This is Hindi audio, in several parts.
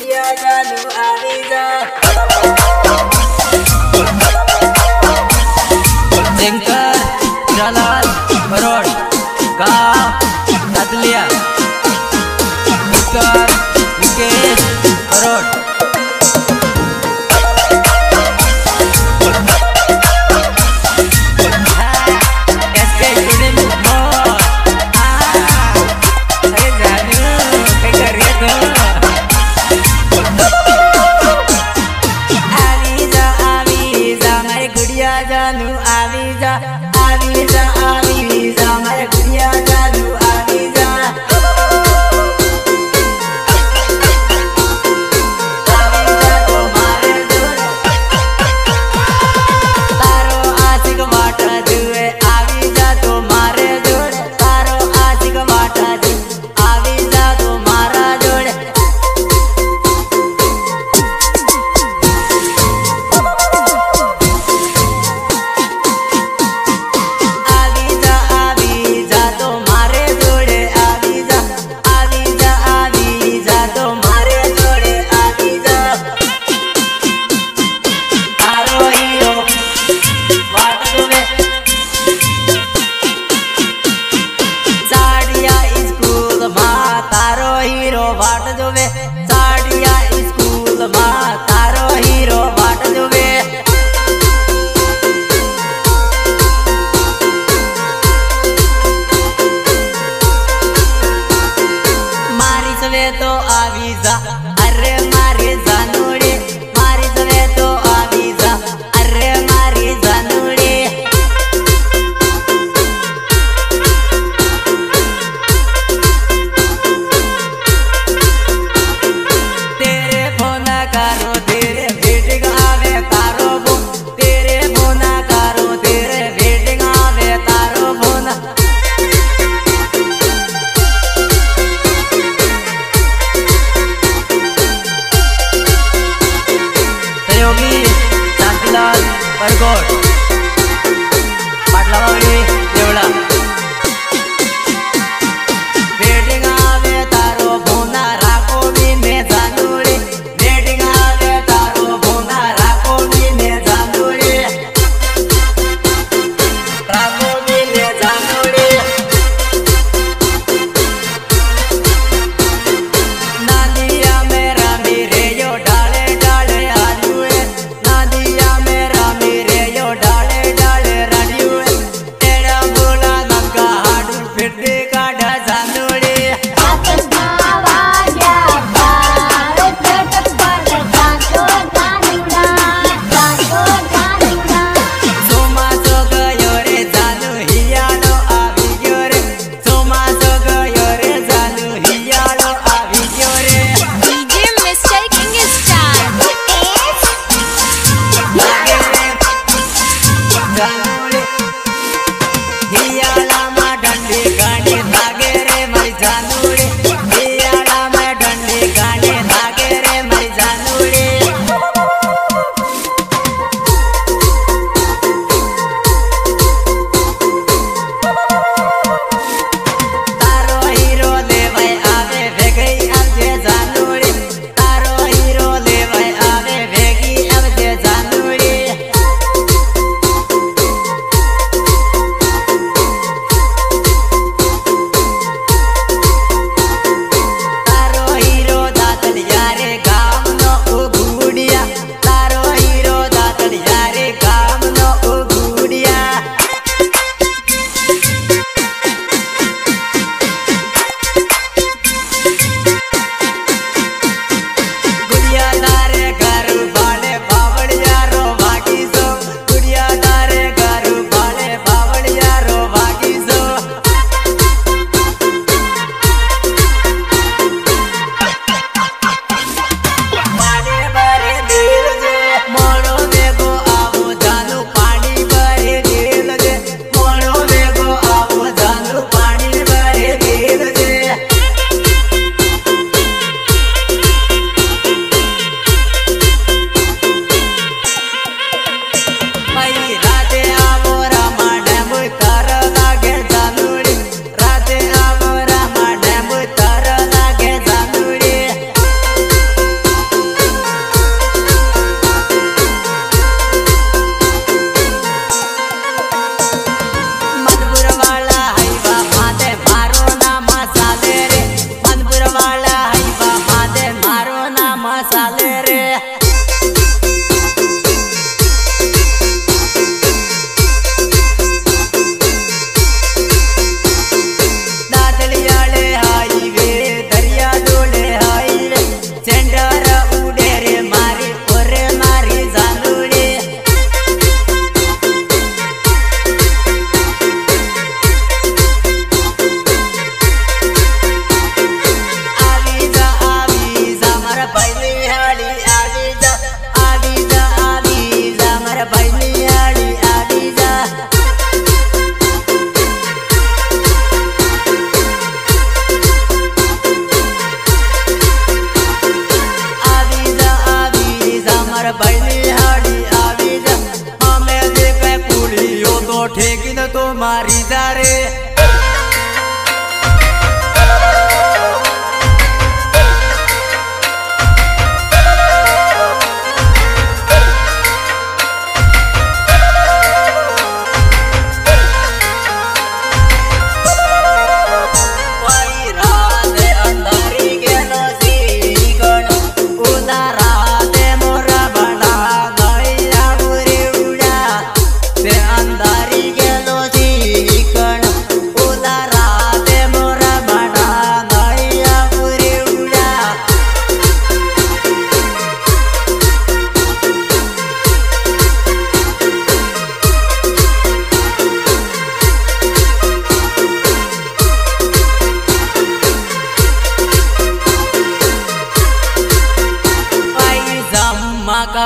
गुड़िया जानू आवी जा शंकर जलाल बरोड गाँव नदलिया विकेश बरोड जानू आवी जा आवी जा आवी जा मेरे गुड़िया जानू आवी जा आवी जा तो मारे जोड़े तारो आशिक वाटा जुए आवी जा तो मारे जोड़े तारो आशिक वाटा जु आवी जा तो मारा जोड़े हीरो बाट जोवे साड़िया स्कूल मा तारो हीरो बाट जोवे मारी सवे तो आवी जा अरे मारी जानूड़ी मारी सवे तो आवी जा अरे मारी जानूड़ी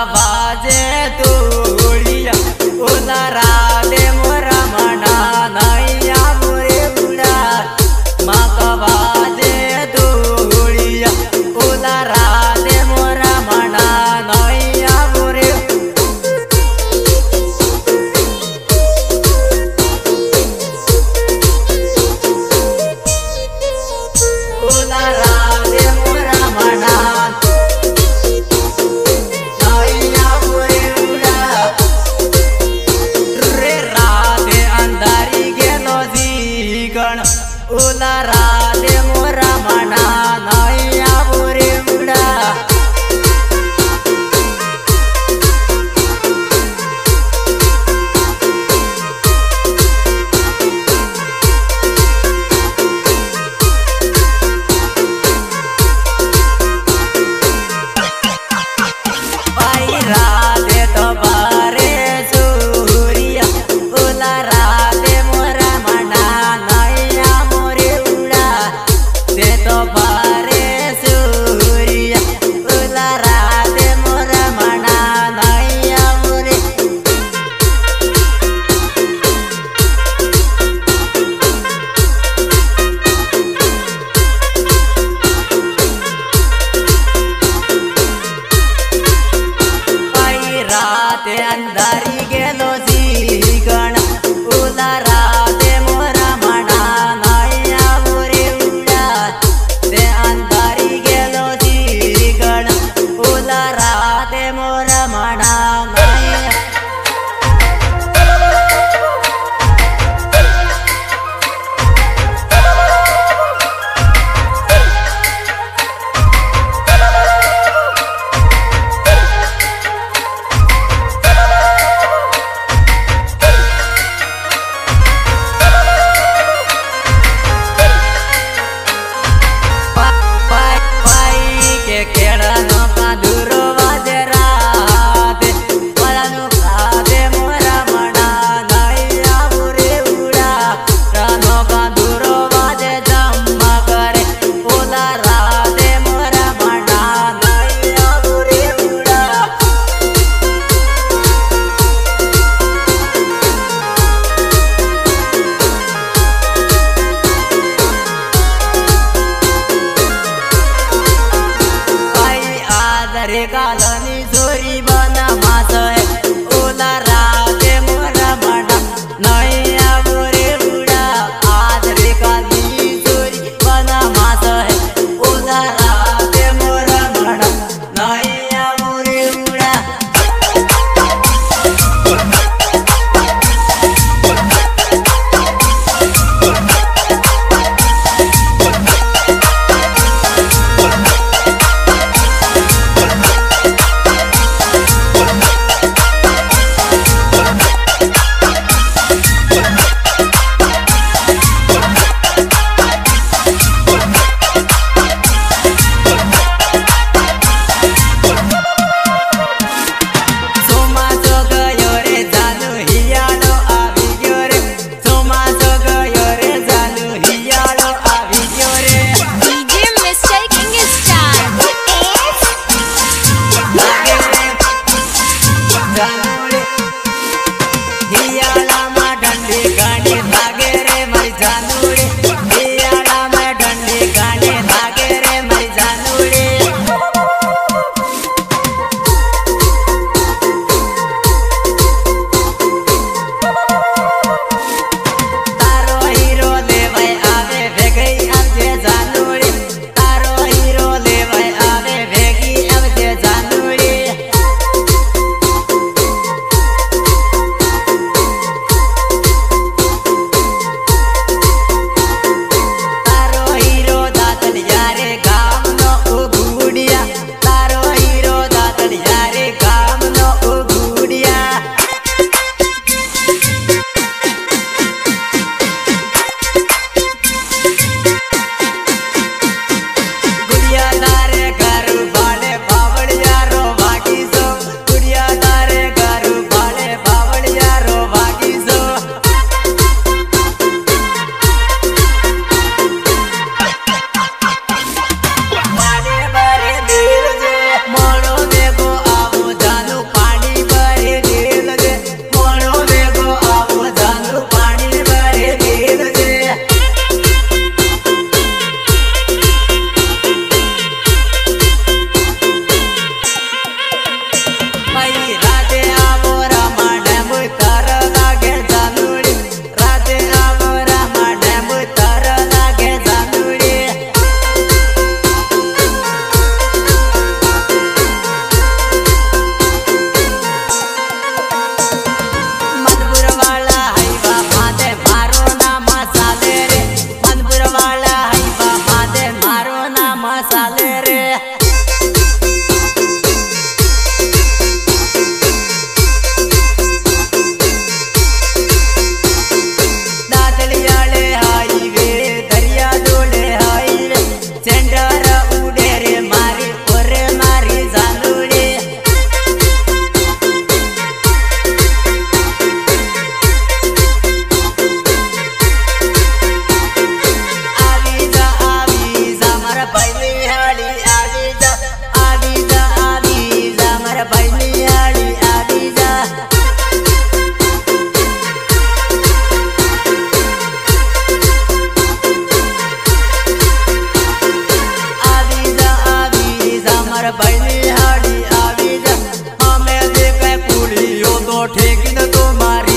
बाजे तोड़िया ओला राधे मोरा मना नैया मोरे बुढ़ा माका बाजे तोड़िया ओला राधे मोरा मना नैया मोरे ओला राधे मोरा मना ओला राधे मोरा मना नैया मोरे बुढ़ा भाई राधे तो बारे सूरिया ओला राधे मोरा मना नैया मोरे बुढ़ा ते तो बारे सूरिया ओला राधे मोरा मना नैया मोरे भाई राते अंधारी गेलो जीगण ओला राधे मोरा मना नैया मोरे बुढ़ा ते अंधारी गेलो जीगण ओला राधे मोरा मना नैया केड़ानो कादुरो वाजे राधे परानो राधे मोरा मना नैया मोरे बुढ़ा रानो कादुरो वाजे जम्मा करे ओला राधे मोरा मना नैया मोरे बुढ़ा रे कालनी जोरी बना मास है ओला राधे मोरा मना नैया मोरे बुढ़ा आज रे कालनी जोरी बना मास है ओला राधे मोरा मना नैया मोरे बुढ़ा मारे